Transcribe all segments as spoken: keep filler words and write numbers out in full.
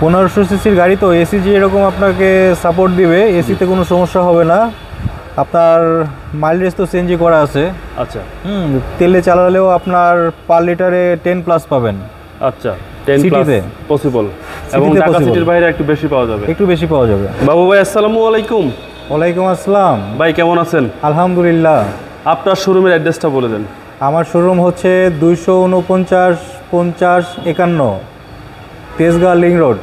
পনেরোশো সিসির গাড়ি তো এসি যে এরকম আপনাকে সাপোর্ট দিবে, এসিতে কোনো সমস্যা হবে না। আপনার মাইলেজ তো সিএনজি করা আছে। আচ্ছা। হুম তেলে চালালেও আপনার পার লিটারে টেন প্লাস পাবেন। আচ্ছা, টেন প্লাস পসিবল, এবং ঢাকা সিটির বাইরে একটু বেশি পাওয়া যাবে। একটু বেশি পাওয়া যাবে। বাবু ভাই আসসালামু আলাইকুম। ওয়ালাইকুম আসসালাম। ভাই কেমন আছেন? আলহামদুলিল্লাহ। আপনার শোরুমের অ্যাড্রেসটা বলে দেন। আমার শোরুম হচ্ছে দুইশো উনপঞ্চাশ পঞ্চাশ একান্ন তেজগাঁও লিং রোড।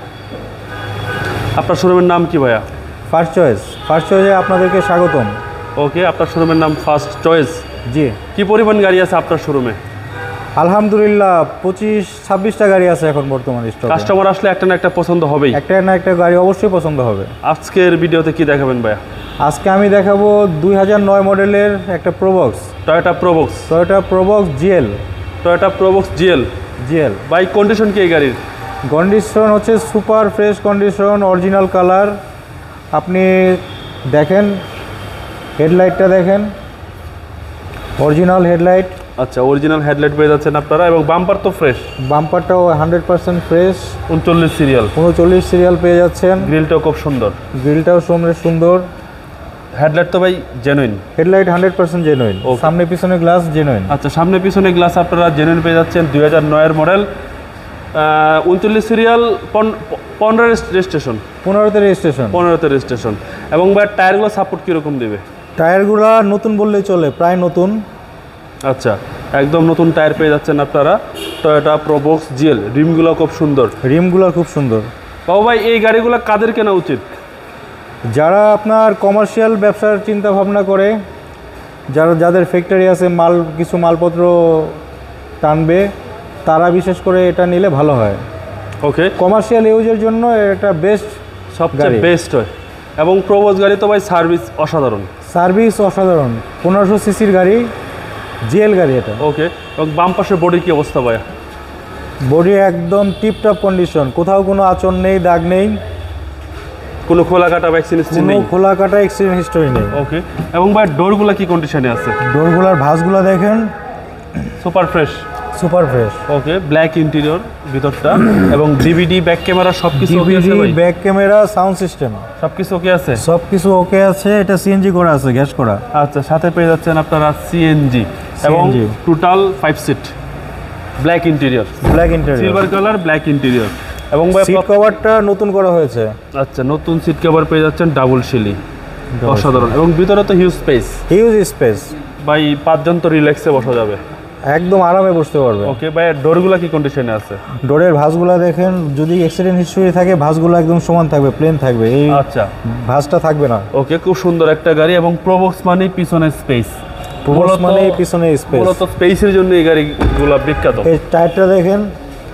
আপনার শোরুমের নাম কি ভাইয়া? First choice. ফার্স্ট চয়েসে আপনাদেরকে স্বাগতম। ওকে, আপনার শোরুমের নাম ফার্স্ট চয়েস। জি। কি পরিমাণ গাড়ি আছে আপনার শোরুমে? আলহামদুলিল্লাহ পঁচিশ ছাব্বিশটা গাড়ি আছে এখন বর্তমানে স্টকে। কাস্টমার আসলে একটা না একটা পছন্দ হবেই। একটা না একটা গাড়ি অবশ্যই পছন্দ হবে। আজকের ভিডিওতে কি দেখাবেন ভাইয়া? আজকে আমি দেখাবো দুই হাজার নয় মডেলের একটা Probox. Toyota Probox. Toyota Probox GL. Toyota Probox GL. GL বাইক কন্ডিশন কি এই গাড়ির? কন্ডিশন হচ্ছে super fresh condition, original colour. আপনি দেখেন হেডলাইটটা দেখেন, অরিজিনাল হেডলাইট। আচ্ছা, অরিজিনাল হেডলাইট পেয়ে যাচ্ছেন আপনারা, এবং বাম্পার তো ফ্রেশ। বাম্পারটাও হান্ড্রেড পার্সেন্ট ফ্রেশ। উনচল্লিশ সিরিয়াল। উনচল্লিশ সিরিয়াল পেয়ে যাচ্ছেন। গ্রিলটাও খুব সুন্দর। গ্রিলটাও সুন্দর সুন্দর। হেডলাইট তো ভাই genuine. Headlight hundred percent genuine. সামনে পিছনে গ্লাস জেনুইন। আচ্ছা, সামনে পিছনে গ্লাস আপনারা জেনুইন পেয়ে যাচ্ছেন। দুই হাজার নয়ের মডেল, উনচল্লিশ সিরিয়াল, পনেরো রেজিস্ট্রেশন। পনেরোতে রেজিস্ট্রেশন। পনেরোতে রেজিস্ট্রেশন। এবং ভাই টায়ারগুলো সাপোর্ট কীরকম দেবে? টায়ারগুলো নতুন বললেই চলে, প্রায় নতুন। আচ্ছা, একদম নতুন টায়ার পেয়ে যাচ্ছেন আপনারা। Toyota Probox GL. রিমগুলো খুব সুন্দর। রিমগুলো খুব সুন্দর। বাবু ভাই এই গাড়িগুলো কাদের কেনা উচিত? যারা আপনার কমার্শিয়াল ব্যবসার চিন্তা ভাবনা করে, যারা যাদের ফ্যাক্টরি আছে, মাল কিছু মালপত্র টানবে, তারা বিশেষ করে এটা নিলে ভালো হয়। ওকে, কমার্শিয়াল ইউজের জন্য এটা বেস্ট, সবচেয়ে বেস্ট হয়। এবং প্রোবক্স গাড়ি তো ভাই সার্ভিস অসাধারণ। সার্ভিস অসাধারণ। পনেরোশো সিসির গাড়ি, জিএল গাড়ি এটা। ওকে, এবং বাম পাশের বডির কি অবস্থা ভাইয়া? বডি একদম টিপটপ কন্ডিশন, কোথাও কোনো আঁচড় নেই, দাগ নেই, কোনো খোলা কাটা অ্যাক্সিডেন্ট হিস্ট্রি নেই। খোলা কাটা অ্যাক্সিডেন্ট হিস্টরি নেই। ওকে, এবং ভাই ডোরগুলো কি কন্ডিশনে আছে? ডোরগুলোর ভাঁজগুলো দেখেন, super fresh. Super fresh. Okay, black interior ভিতরটা, এবং ডিভিডি ব্যাক ক্যামেরা সবকিছু ওকে আছে ভাই? ব্যাক ক্যামেরা, সাউন্ড সিস্টেম সবকিছু ওকে আছে। সবকিছু ওকে আছে। এটা সিএনজি করা আছে, গ্যাস করা। আচ্ছা, সাথে পেয়ে যাচ্ছেন আপনারা সিএনজি, এবং total five seat, black interior. Black interior, silver colour, black interior. এবং ভাই সিট কভারটা নতুন করা হয়েছে। আচ্ছা, নতুন সিট কভার পেয়ে যাচ্ছেন, ডাবল শিলি, অসাধারণ। এবং ভিতরে তো হিউজ স্পেস। হিউজ স্পেস ভাই পাঁচজন তো রিল্যাক্সে বসা যাবে, একদম আরামে বসতে পারবে। ওকে ভাই, ডোরগুলো কি কন্ডিশনে আছে? ডোরের ভাঁজগুলো দেখেন, যদি অ্যাক্সিডেন্ট হিস্টরি থাকে ভাঁজগুলো একদম সমান থাকবে, প্লেন থাকবে, এই আচ্ছা ভাঁজটা থাকবে না। ওকে, খুব সুন্দর একটা গাড়ি। এবং প্রোবক্স মানে পিছনে স্পেস। প্রোবক্স মানে পিছনে স্পেস। মূলত স্পেসের জন্য এই গাড়িগুলো বিখ্যাত। এই টায়ারটা দেখেন,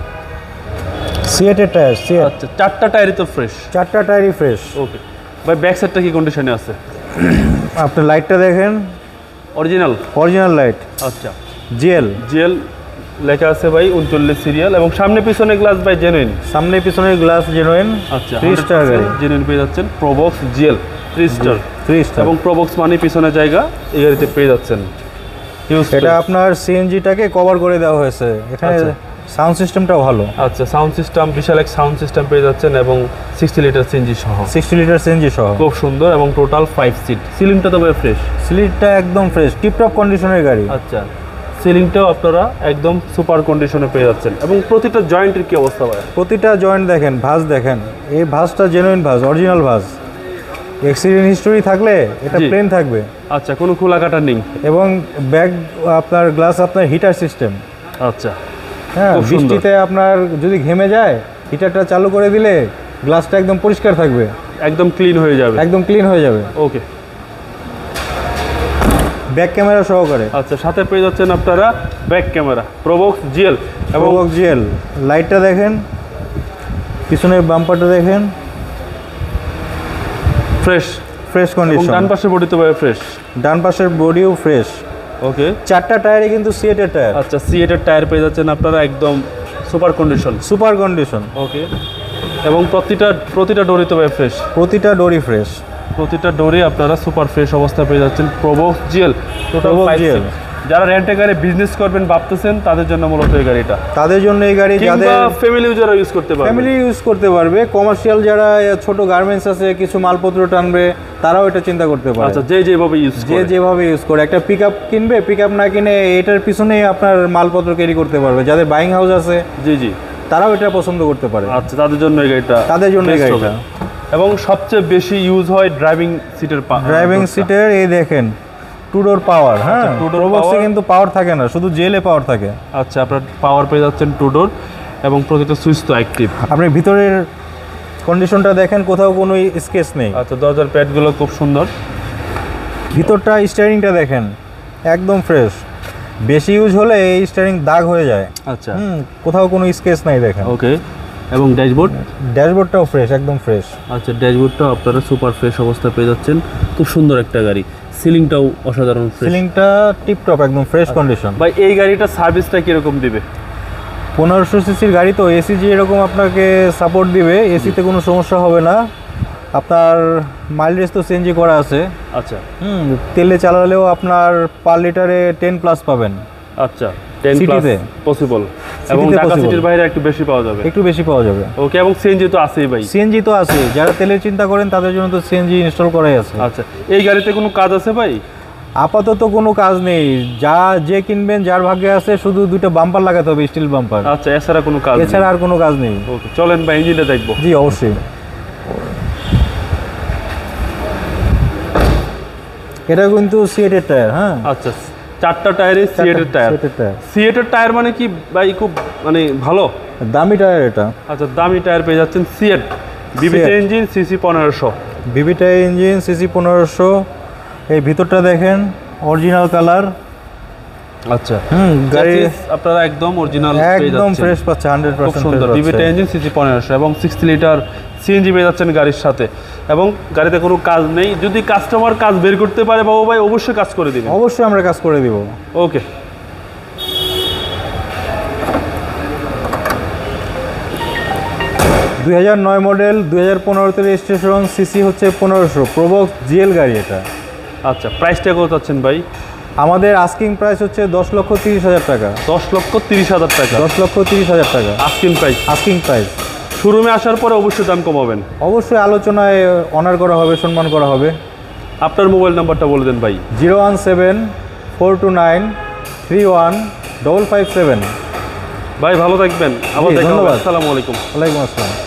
সিএটের টায়ার। সিএট। আচ্ছা, চারটা টায়ারই তো ফ্রেশ। চারটা টায়ারই ফ্রেশ। ওকে ভাই, ব্যাক সাইডটা কি কন্ডিশনে আছে? আপনার লাইটটা দেখেন, অরিজিনাল। Original light. আচ্ছা, জিএল। জিএল লেখা আছে ভাই, উনচল্লিশ সিরিয়াল। এবং সামনে পিছনে গ্লাস ভাই জেনুইন। সামনে পিছনে গ্লাস জেনুইন। আচ্ছা, থ্রি স্টার গাড়ি, জেনুইন পেয়ে যাচ্ছেন। Probox GL three star. Three star. এবং প্রোবক্স মানে পিছনে জায়গা, এই গাড়িতে পেয়ে যাচ্ছেন। এটা আপনার সিএনজিটাকে কভার করে দেওয়া হয়েছে এখানে। সাউন্ড সিস্টেমটাও ভালো। আচ্ছা, সাউন্ড সিস্টেম, বিশাল এক সাউন্ড সিস্টেম পেয়ে যাচ্ছেন, এবং সিক্সটি লিটার সিএনজি সহ। সিক্সটি লিটার সিএনজি সহ, খুব সুন্দর। এবং টোটাল ফাইভ সিট। সিলিংটা তো ভাই ফ্রেশ। সিলিংটা একদম ফ্রেশ, টিপটপ কন্ডিশনের গাড়ি। আচ্ছা, সিলিংটাও আপনারা একদম সুপার কন্ডিশনে পেয়ে যাচ্ছেন। এবং প্রতিটা জয়েন্টের কি অবস্থা ভাই? প্রতিটা জয়েন্ট দেখেন, ভাঁজ দেখেন, এই ভাঁজটা জেনুইন ভাঁজ, অরিজিনাল ভাঁজ। অ্যাক্সিডেন্ট হিস্টোরি থাকলে এটা প্লেন থাকবে। আচ্ছা, কোনো খোলা কাটা নেই। এবং ব্যাক আপনার গ্লাস আপনার হিটার সিস্টেম। আচ্ছা, হ্যাঁ, বৃষ্টিতে আপনার যদি ঘেমে যায়, হিটারটা চালু করে দিলে গ্লাসটা একদম পরিষ্কার থাকবে, একদম ক্লিন হয়ে যাবে। একদম ক্লিন হয়ে যাবে। ওকে, ব্যাক ক্যামেরা সহকারে। আচ্ছা, সাথে পেয়ে যাচ্ছেন আপনারা ব্যাক ক্যামেরা, প্রোবক্স জিএল। এবং প্রোবক্স জিএল। লাইটটা দেখেন, পিছনের বাম্পারটা দেখেন, ফ্রেশ ফ্রেশ কন্ডিশন। ডান পাশের বডি তো ভাই ফ্রেশ। ডান পাশের বডিও ফ্রেশ। ওকে, চারটা টায়ারে কিন্তু সিএটের টায়ার। আচ্ছা, সিএটের টায়ার পেয়ে যাচ্ছেন আপনারা, একদম super condition. Super condition. Okay, এবং প্রতিটা প্রতিটা ডোরই তো ভাই ফ্রেশ। প্রতিটা ডোরই ফ্রেশ। প্রতিটা ডোরে আপনারা সুপার ফ্রেশ অবস্থা পেয়ে যাচ্ছেন। Probox GL, total five seat, যারা রেন্টে গাড়ি বিজনেস করবেন ভাবতেছেন তাদের জন্য মূলত এই গাড়িটা, তাদের জন্য এই গাড়ি, যাদের ফ্যামিলি ইউজাররা ইউজ করতে পারবে, ফ্যামিলি ইউজ করতে পারবে, কমার্শিয়াল যারা ছোট গার্মেন্টস আছে কিছু মালপত্র টানবে তারাও এটা চিন্তা করতে পারে। আচ্ছা, যে যেভাবে ইউজ যে যেভাবে ইউজ করে, একটা পিক আপ কিনবে, পিক আপ না কিনে এটার পিছনেই আপনার মালপত্র ক্যারি করতে পারবে। যাদের বাইং হাউস আছে জি জি তারাও এটা পছন্দ করতে পারে। আচ্ছা, তাদের জন্য এই গাড়িটা, তাদের জন্য এই গাড়িটা। এবং সবচেয়ে বেশি ইউজ হয় ড্রাইভিং সিটের, ড্রাইভিং সিটের এই দেখেন টু ডোর পাওয়ার। হ্যাঁ, টু ডোর প্রোবক্সে কিন্তু পাওয়ার থাকে না, শুধু জেলে পাওয়ার থাকে। আচ্ছা, আপনার পাওয়ার পেয়ে যাচ্ছেন টু ডোর এবং প্রতিটা সুইচ তো অ্যাক্টিভ। আপনি ভিতরের কন্ডিশনটা দেখেন, কোথাও কোনো স্কেচ নেই। আচ্ছা, দরজার প্যাডগুলো খুব সুন্দর। ভিতরটা স্টিয়ারিংটা দেখেন একদম ফ্রেশ। বেশি ইউজ হলে এই স্টিয়ারিং দাগ হয়ে যায়। আচ্ছা, হুম, কোথাও কোনো স্কেচ নাই দেখেন। ওকে। এবং ড্যাশবোর্ড, ড্যাশবোর্ডটাও ফ্রেশ, একদম ফ্রেশ। আচ্ছা, ড্যাশবোর্ডটাও আপনারা সুপার ফ্রেশ অবস্থা পেয়ে যাচ্ছেন। খুব সুন্দর একটা গাড়ি। সিলিংটাও অসাধারণ ফ্রেশ। সিলিংটা টিপটপ, একদম ফ্রেশ কন্ডিশন। ভাই, এই গাড়িটা সার্ভিসটা কিরকম দিবে? পনেরোশো সিসির গাড়ি তো, এসি যে এরকম আপনাকে সাপোর্ট দিবে, এসিতে কোনো সমস্যা হবে না। আপনার মাইলেজ তো সিএনজি করা আছে। আচ্ছা, হুম, তেলে চালালেও আপনার পার লিটারে টেন প্লাস পাবেন। আচ্ছা, টেন প্লাস পসিবল। এবং ঢাকা সিটির বাইরে একটু বেশি পাওয়া যাবে, একটু বেশি পাওয়া যাবে। ওকে। এবং সিএনজি তো আছেই ভাই, সিএনজি তো আছে, যারা তেলের চিন্তা করেন তাদের জন্য তো সিএনজি ইনস্টল করাই আছে। আচ্ছা, এই গাড়িতে কোনো কাজ আছে ভাই? আপাতত কোনো কাজ নেই, যা যে কিনবেন যার ভাগ্যে আছে, শুধু দুটো বাম্পার লাগাতে হবে, স্টিল বাম্পার। আচ্ছা, এছাড়া কোনো কাজ, এছাড়া আর কোনো কাজ নেই। ওকে, চলেন ভাই ইঞ্জিনটা দেখবো। জি অবশ্যই। এটা কিন্তু সিএটের টায়ার। হ্যাঁ, আচ্ছা, চারটা টায়ারে সিএটের টায়ার। সিএটের টায়ার মানে কি ভাই, খুব মানে ভালো দামি টায়ার এটা। আচ্ছা, দামি টায়ার পেয়ে যাচ্ছেন সিএট বিবিটা ইঞ্জিন, সিসি পনেরোশো। বিবিটা ইঞ্জিন, সিসি পনেরোশো। এই ভিতরটা দেখেন, অরিজিনাল কালার। আচ্ছা, হুম, গাড়ি আপনারা একদম অরিজিনাল, একদম ফ্রেশ পাচ্ছে, হান্ড্রেড পার্সেন্ট সুন্দর। বিবিটা ইঞ্জিন, সিসি পনেরোশো এবং সিক্সটি লিটার সিএনজি পেয়ে যাচ্ছেন গাড়ির সাথে। এবং গাড়িতে কোনো কাজ নেই। যদি কাস্টমার কাজ বের করতে পারে বাবু ভাই, অবশ্যই কাজ করে দিবেন। অবশ্যই আমরা কাজ করে দিব। ওকে। দুই হাজার নয় মডেল, দুই হাজার পনেরোতে রেজিস্ট্রেশন, সিসি হচ্ছে পনেরোশো, প্রোবক্স জিএল গাড়ি এটা। আচ্ছা, প্রাইসটা কত চাচ্ছেন ভাই? আমাদের আস্কিং প্রাইস হচ্ছে দশ লক্ষ তিরিশ হাজার টাকা। দশ লক্ষ তিরিশ হাজার টাকা দশ লক্ষ তিরিশ হাজার টাকা আস্কিং প্রাইস। Asking price. শোরুমে আসার পরে অবশ্যই দাম কমাবেন। অবশ্যই আলোচনায় অনার করা হবে, সম্মান করা হবে। আপনার মোবাইল নাম্বারটা বলে দেন ভাই। Zero one seven four two nine three one double five seven. ভাই ভালো থাকবেন, আবার দেখা হবে। ধন্যবাদ। আসসালামু আলাইকুম। ওয়ালাইকুম আসসালাম।